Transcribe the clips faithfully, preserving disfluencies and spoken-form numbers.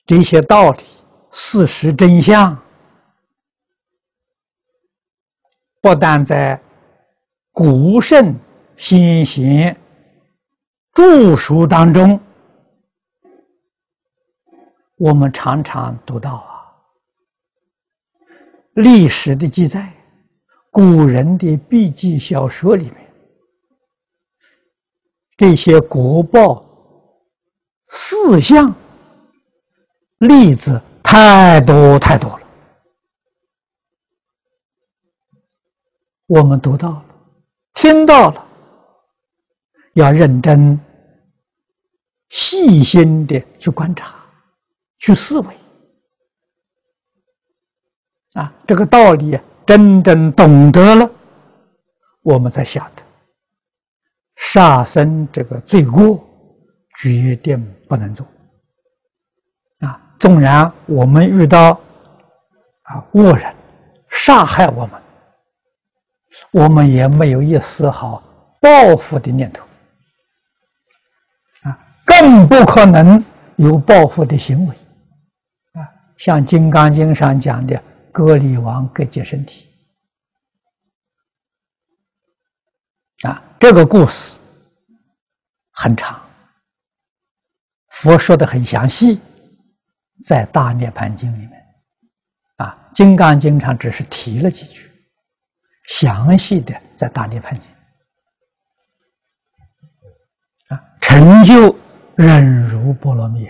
这些道理、事实真相，不但在古圣先贤著书当中，我们常常读到啊，历史的记载，古人的笔记小说里面，这些国报四象例子太多太多了，我们读到了，听到了，要认真细心的去观察，去思维啊，这个道理真正懂得了，我们才晓得杀生这个罪过决定不能做啊。纵然我们遇到啊恶人杀害我们，我们也没有一丝毫报复的念头啊，更不可能有报复的行为啊。像《金刚经》上讲的割礼王割截身体啊，这个故事很长，佛说的很详细，在《大涅盘经》里面啊，《金刚经》上只是提了几句，详细的在《大涅盘经》啊，成就忍辱波罗蜜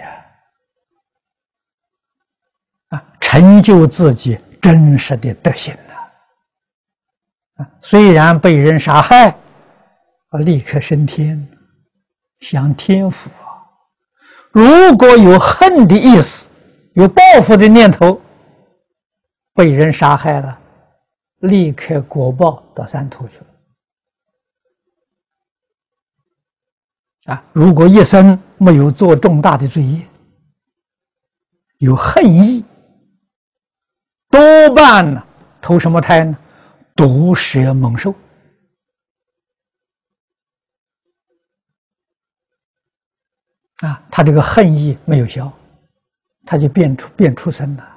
啊，成就自己真实的德行了啊。虽然被人杀害，啊，立刻升天，享天福啊。如果有恨的意思，有报复的念头，被人杀害了，立刻果报到三途去了啊！如果一生没有做重大的罪业，有恨意，多半呢投什么胎呢？毒蛇猛兽啊！他这个恨意没有消，他就变出变出生了。